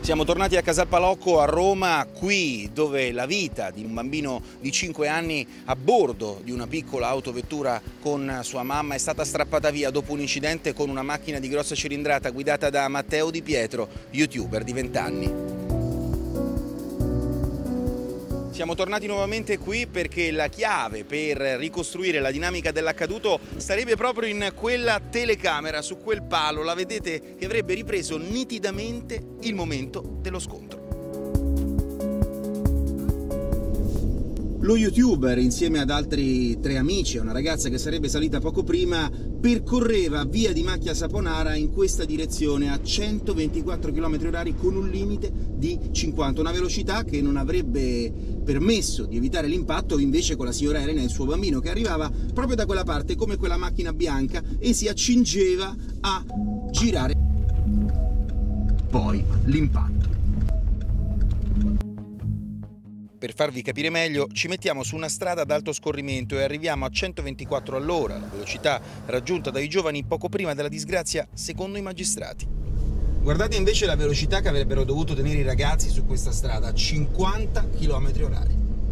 Siamo tornati a Casalpalocco a Roma, qui dove la vita di un bambino di 5 anni a bordo di una piccola autovettura con sua mamma è stata strappata via dopo un incidente con una macchina di grossa cilindrata guidata da Matteo Di Pietro, youtuber di 20 anni. Siamo tornati nuovamente qui perché la chiave per ricostruire la dinamica dell'accaduto starebbe proprio in quella telecamera, su quel palo, la vedete, che avrebbe ripreso nitidamente il momento dello scontro. Lo youtuber, insieme ad altri 3 amici e una ragazza che sarebbe salita poco prima, percorreva via di Macchia Saponara in questa direzione a 124 km/h con un limite di 50, una velocità che non avrebbe permesso di evitare l'impatto invece con la signora Elena e il suo bambino, che arrivava proprio da quella parte come quella macchina bianca e si accingeva a girare. Poi l'impatto. Per farvi capire meglio, ci mettiamo su una strada ad alto scorrimento e arriviamo a 124 all'ora, la velocità raggiunta dai giovani poco prima della disgrazia, secondo i magistrati. Guardate invece la velocità che avrebbero dovuto tenere i ragazzi su questa strada, 50 km/h.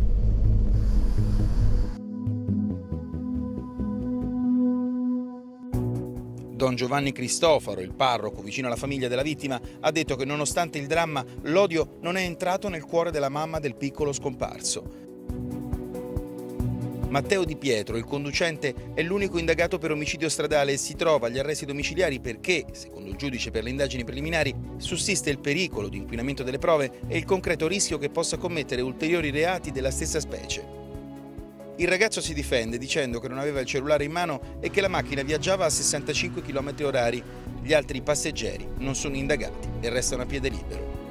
Don Giovanni Cristofaro, il parroco vicino alla famiglia della vittima, ha detto che nonostante il dramma, l'odio non è entrato nel cuore della mamma del piccolo scomparso. Matteo Di Pietro, il conducente, è l'unico indagato per omicidio stradale e si trova agli arresti domiciliari perché, secondo il giudice per le indagini preliminari, sussiste il pericolo di inquinamento delle prove e il concreto rischio che possa commettere ulteriori reati della stessa specie. Il ragazzo si difende dicendo che non aveva il cellulare in mano e che la macchina viaggiava a 65 km/h. Gli altri passeggeri non sono indagati e restano a piede libero.